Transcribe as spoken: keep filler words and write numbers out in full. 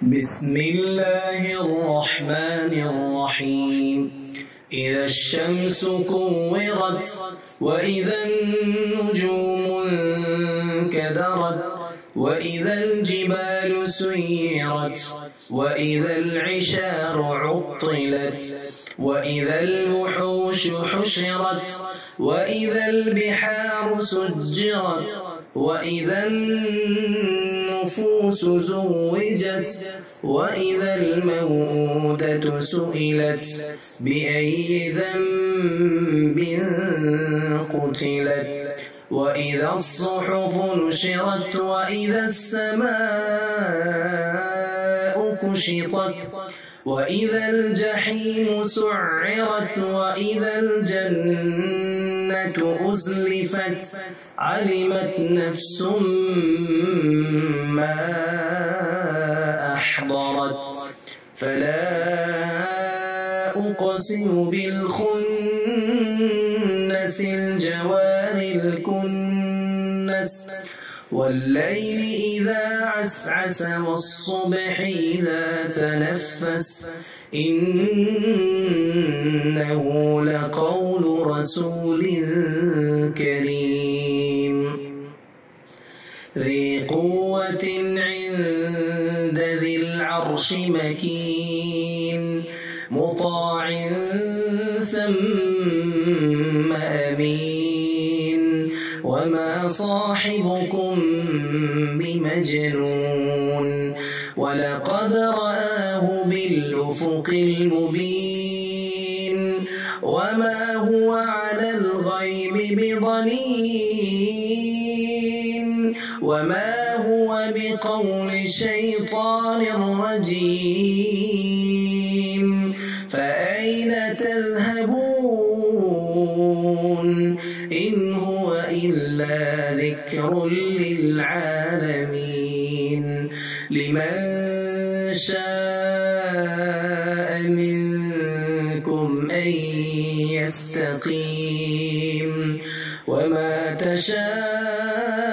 بسم الله الرحمن الرحيم. إذا الشمس كورت وإذا النجوم انكدرت وإذا الجبال سيرت وإذا العشار عطلت وإذا الوحوش حشرت وإذا البحار سجرت وإذا النفوس زوجت وإذا الموءودة سئلت بأي ذنب قتلت وإذا الصحف نشرت وإذا السماء كشطت وإذا الجحيم سعرت وإذا الجنة أزلفت علمت نفس ما أحضرت فلا أقسم بالخنس الجوار الكنس والليل إذا عسعس والصبح إذا تنفس إنه لقول رسول كريم ذي قوة عند ذي العرش مكين مطاع ثم أمين وما صاحبكم بمجنون ولقد رآه بالأفق المبين وما هو على الغيب بضنين وما هو بقول شيطان رجيم فأين تذهبون إن هو إلا ذكر للعالمين لمن شاء منكم أن يستقيم وما تشاءون